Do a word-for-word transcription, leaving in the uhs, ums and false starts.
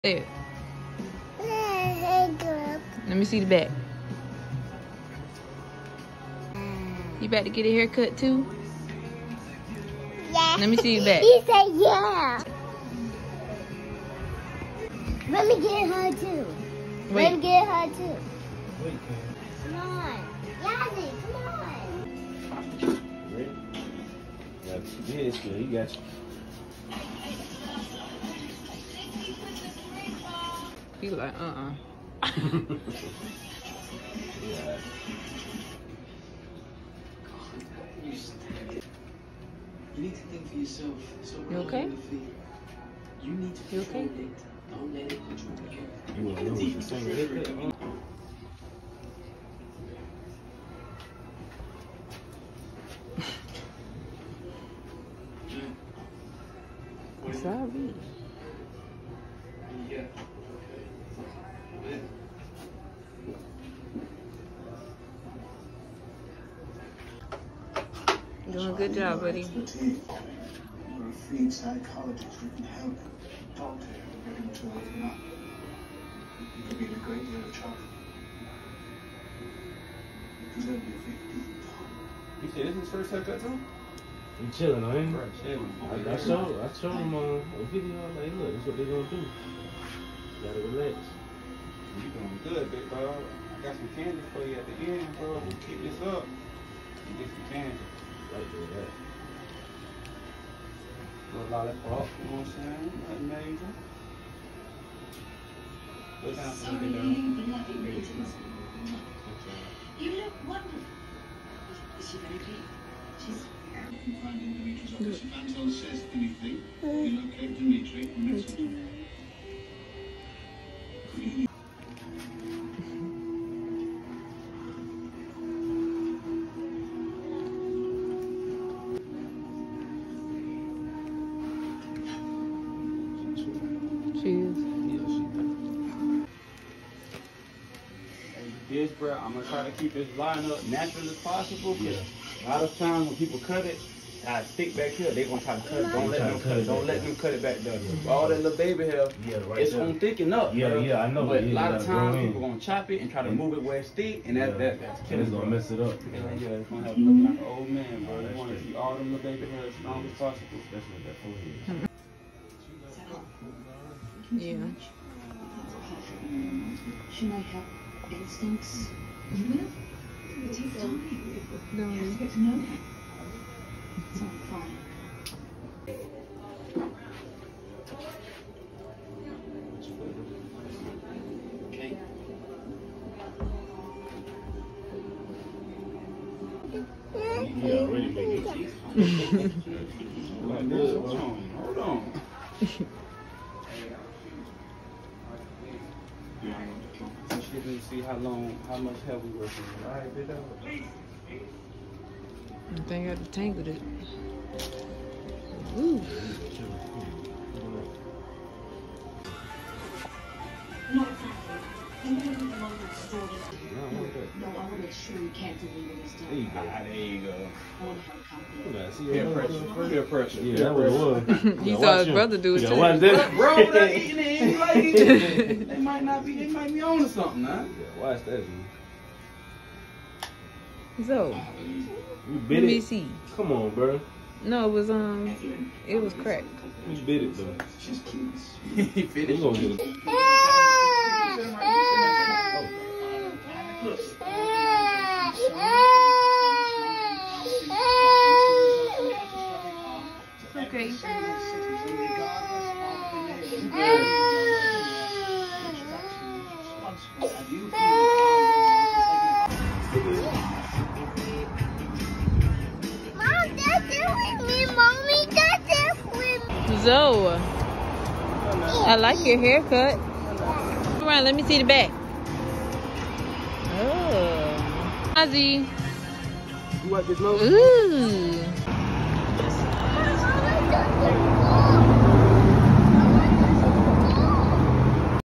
There. Let me see the back. You about to get a haircut too? Yeah. Let me see the back. He said yeah. Let me get her too. Wait. Let me get her too. Wait, Come on. Yazzie, come on. ready? Got you. Yeah, it's good. He got you. He like, uh-uh. Yeah. You need to think for yourself. So You okay? You need to You okay? control it. Don't let it control you. You want to know what the same haircut? Sorry. Yeah. Doing a good job, buddy. You're a field psychologist who can help talk to him and get him to open up. You could be in a great deal of trouble. He's going to be fifteen. You said this is his first haircut too? He chilling, ain't he? Right, chilling. I, I showed, I showed him on a video. I was like, look, that's what they gonna do. Gotta relax. You doing good, big dog. I got some candy for you at the end, bro. You keep this up. You get some candy. Right there, that. Little lollipop, you know what I'm saying? Nothing major. Go down for the girl. You look wonderful. Is she very big? She's Find Dimitri's office. If Anton says anything, you locate Dimitri and message him. Cheers. This, bro, I'm gonna try to keep this line up natural as possible. Cause a lot of times when people cut it, I stick back here. They gonna try to cut it. Don't let Try to them cut cut it it. Don't back let there. them cut it back there. All that little baby hair, Yeah, right it's there. gonna thicken up. Yeah, bro. yeah, I know. But Yeah, a lot you of gotta times go in. people gonna chop it and try to And- move it where it stick, and that Yeah. that that's And killing, it's gonna bro. mess it up. Yeah, yeah, it's gonna have to look like an old man, bro. You want to keep all them little baby hair as strong as possible. Especially with that forehead. Yeah. She might have instincts. Mm-hmm. It takes time. Don't You have to we? get to know her. It's all fine. Okay. He already making it. Like this, hold on, hold on. Let's see if we see how long, how much hair we working with. All right, big dog. I think I detangled it. Ooh. Not exactly. You know the moment story. No, I want that. No, I want to make sure you can't deliver this There you down. go. Ah, there you go. I want to have a company. Look at that. See Peer that? pressure, peer pressure. Yeah, that's what it was. He Yeah, saw watch his him. brother do it Yeah, too. watch that. Bro, they eating it ain't like it. They might not be, they might be on to something, huh? Yeah, watch that, G. So, You let bit me it. see. Come on, bro. No, it was um, it was cracked. You bit it, though. She's cute. He You finished. gonna get it. Okay. Mom, that's it with me. Mommy, that's it with me. Zoe, I like your haircut. Come around, let me see the back. Oh. Ozzy. You wipe this nose? Ooh. Mama,